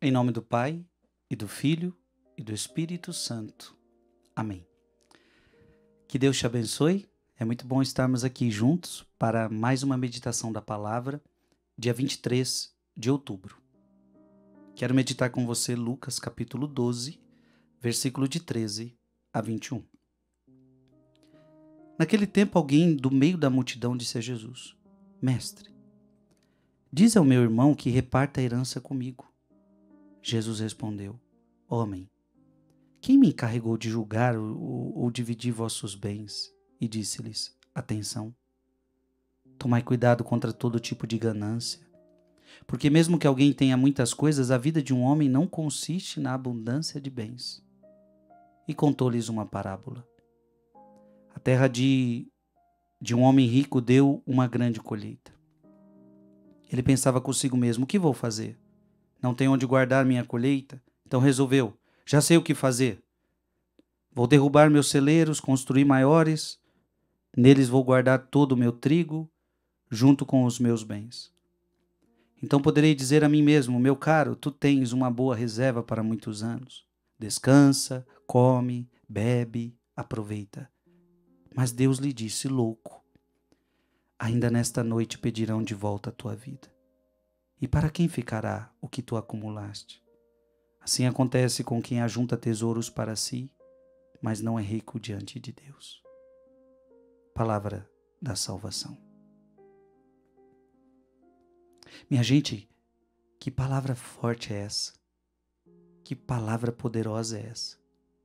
Em nome do Pai, e do Filho, e do Espírito Santo. Amém. Que Deus te abençoe. É muito bom estarmos aqui juntos para mais uma meditação da palavra, dia 23 de outubro. Quero meditar com você Lucas capítulo 12, versículo de 13 a 21. Naquele tempo, alguém do meio da multidão disse a Jesus: Mestre, diz ao meu irmão que reparta a herança comigo. Jesus respondeu: Homem, quem me encarregou de julgar ou dividir vossos bens? E disse-lhes: Atenção, tomai cuidado contra todo tipo de ganância, porque mesmo que alguém tenha muitas coisas, a vida de um homem não consiste na abundância de bens. E contou-lhes uma parábola. A terra de um homem rico deu uma grande colheita. Ele pensava consigo mesmo: o que vou fazer? Não tenho onde guardar minha colheita? Então resolveu: já sei o que fazer. Vou derrubar meus celeiros, construir maiores. Neles vou guardar todo o meu trigo, junto com os meus bens. Então poderei dizer a mim mesmo: meu caro, tu tens uma boa reserva para muitos anos. Descansa, come, bebe, aproveita. Mas Deus lhe disse: louco, ainda nesta noite pedirão de volta a tua vida. E para quem ficará o que tu acumulaste? Assim acontece com quem ajunta tesouros para si, mas não é rico diante de Deus. Palavra da salvação. Minha gente, que palavra forte é essa? Que palavra poderosa é essa?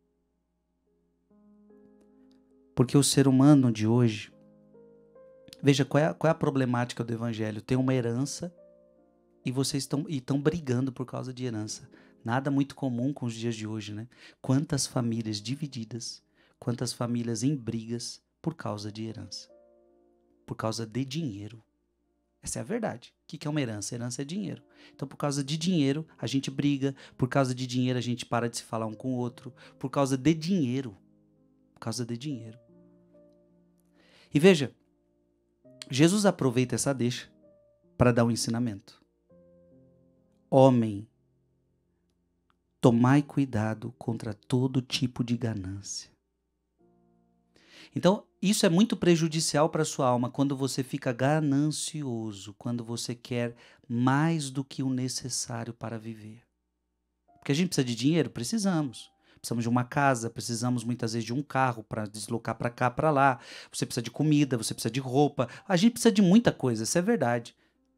Porque o ser humano de hoje, veja qual é a problemática do evangelho: tem uma herança e vocês estão brigando por causa de herança. Nada muito comum com os dias de hoje, né? Quantas famílias divididas, quantas famílias em brigas por causa de herança, por causa de dinheiro. Essa é a verdade. O que é uma herança? Herança é dinheiro. Então, por causa de dinheiro, a gente briga. Por causa de dinheiro, a gente para de se falar um com o outro. Por causa de dinheiro. Por causa de dinheiro. E veja, Jesus aproveita essa deixa para dar um ensinamento. Homem, tomai cuidado contra todo tipo de ganância. Então, isso é muito prejudicial para a sua alma quando você fica ganancioso, quando você quer mais do que o necessário para viver. Porque a gente precisa de dinheiro? Precisamos. Precisamos de uma casa, precisamos muitas vezes de um carro para deslocar para cá, para lá. Você precisa de comida, você precisa de roupa. A gente precisa de muita coisa, isso é verdade.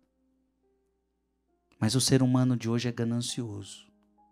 Mas o ser humano de hoje é ganancioso.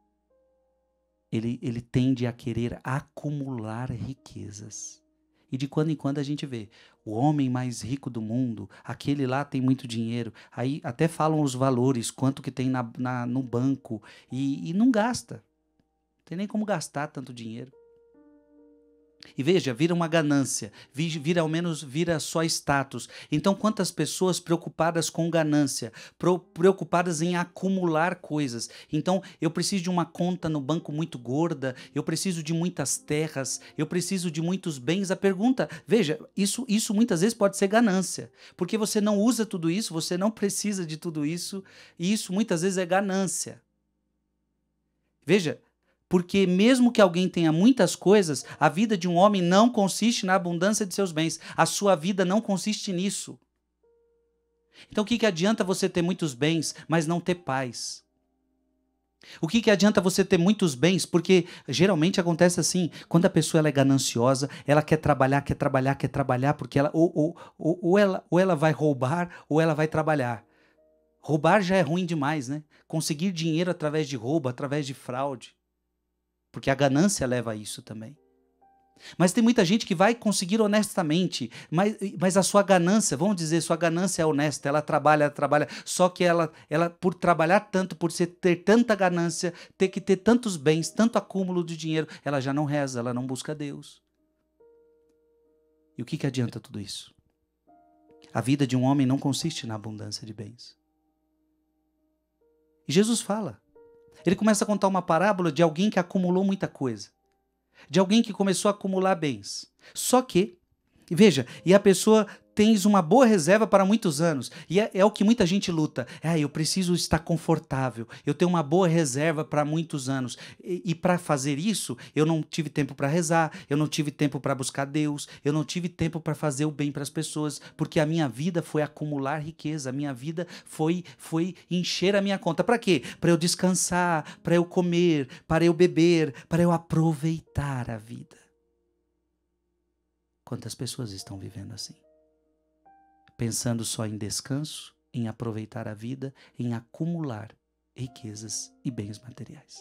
Ele tende a querer acumular riquezas. E de quando em quando a gente vê o homem mais rico do mundo, aquele lá tem muito dinheiro, aí até falam os valores, quanto que tem no banco, e não gasta. Não tem nem como gastar tanto dinheiro. E veja, vira uma ganância, vira só status. Então, quantas pessoas preocupadas com ganância, preocupadas em acumular coisas. Então, eu preciso de uma conta no banco muito gorda, eu preciso de muitas terras, eu preciso de muitos bens. A pergunta, veja, isso muitas vezes pode ser ganância, porque você não usa tudo isso, você não precisa de tudo isso, e isso muitas vezes é ganância. Veja, porque mesmo que alguém tenha muitas coisas, a vida de um homem não consiste na abundância de seus bens. A sua vida não consiste nisso. Então o que adianta você ter muitos bens, mas não ter paz? O que adianta você ter muitos bens? Porque geralmente acontece assim, quando a pessoa ela é gananciosa, ela quer trabalhar, porque ela ou ela vai roubar ou ela vai trabalhar. Roubar já é ruim demais, né? Conseguir dinheiro através de roubo, através de fraude. Porque a ganância leva a isso também. Mas tem muita gente que vai conseguir honestamente, mas a sua ganância, vamos dizer, sua ganância é honesta, ela trabalha, só que ela por trabalhar tanto, por ter tanta ganância, ter que ter tantos bens, tanto acúmulo de dinheiro, ela já não reza, ela não busca Deus. E o que adianta tudo isso? A vida de um homem não consiste na abundância de bens. E Jesus fala. Ele começa a contar uma parábola de alguém que acumulou muita coisa. De alguém que começou a acumular bens. Só que, veja, e a pessoa tens uma boa reserva para muitos anos. E é o que muita gente luta. Eu preciso estar confortável. Eu tenho uma boa reserva para muitos anos. E para fazer isso, eu não tive tempo para rezar, eu não tive tempo para buscar Deus, eu não tive tempo para fazer o bem para as pessoas, porque a minha vida foi acumular riqueza, a minha vida foi encher a minha conta. Para quê? Para eu descansar, para eu comer, para eu beber, para eu aproveitar a vida. Quantas pessoas estão vivendo assim? Pensando só em descanso, em aproveitar a vida, em acumular riquezas e bens materiais.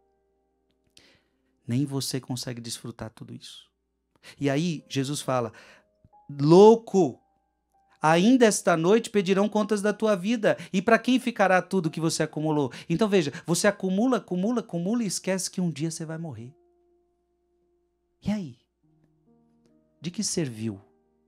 Nem você consegue desfrutar tudo isso. E aí, Jesus fala, louco, ainda esta noite pedirão contas da tua vida. E para quem ficará tudo que você acumulou? Então veja, você acumula e esquece que um dia você vai morrer. E aí? De que serviu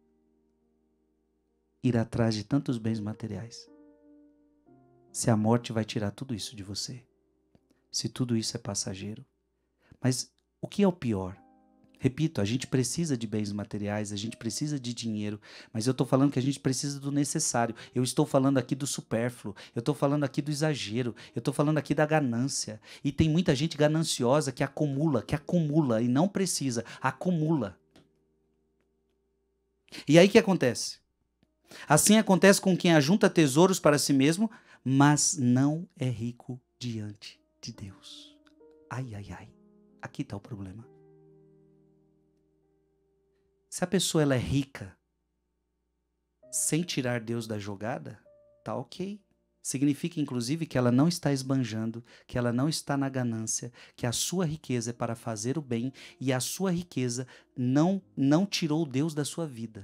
ir atrás de tantos bens materiais? Se a morte vai tirar tudo isso de você. Se tudo isso é passageiro. Mas o que é o pior? Repito, a gente precisa de bens materiais, a gente precisa de dinheiro, mas eu estou falando que a gente precisa do necessário. Eu estou falando aqui do supérfluo, eu estou falando aqui do exagero, eu estou falando aqui da ganância. E tem muita gente gananciosa que acumula e não precisa, acumula. E aí o que acontece? Assim acontece com quem ajunta tesouros para si mesmo, mas não é rico diante de Deus. Ai, ai, ai. Aqui está o problema. Se a pessoa ela é rica, sem tirar Deus da jogada, tá ok. Significa, inclusive, que ela não está esbanjando, que ela não está na ganância, que a sua riqueza é para fazer o bem e a sua riqueza não tirou Deus da sua vida.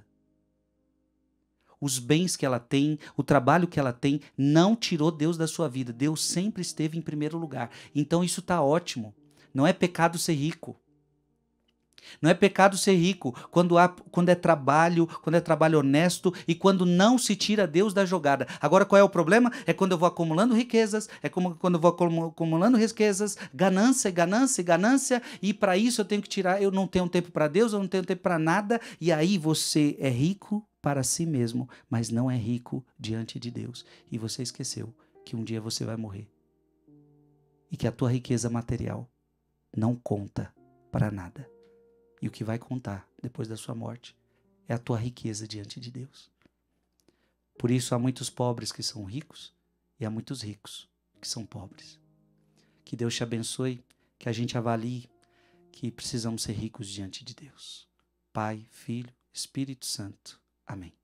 Os bens que ela tem, o trabalho que ela tem, não tirou Deus da sua vida. Deus sempre esteve em primeiro lugar. Então isso está ótimo. Não é pecado ser rico. Não é pecado ser rico quando é trabalho honesto e quando não se tira Deus da jogada. Agora, qual é o problema? É quando eu vou acumulando riquezas, quando eu vou acumulando riquezas, ganância, e para isso eu tenho que tirar, eu não tenho tempo para Deus, eu não tenho tempo para nada, e aí você é rico para si mesmo, mas não é rico diante de Deus. E você esqueceu que um dia você vai morrer. E que a tua riqueza material não conta para nada. E o que vai contar depois da sua morte é a tua riqueza diante de Deus. Por isso há muitos pobres que são ricos e há muitos ricos que são pobres. Que Deus te abençoe, que a gente avalie que precisamos ser ricos diante de Deus. Pai, Filho, Espírito Santo. Amém.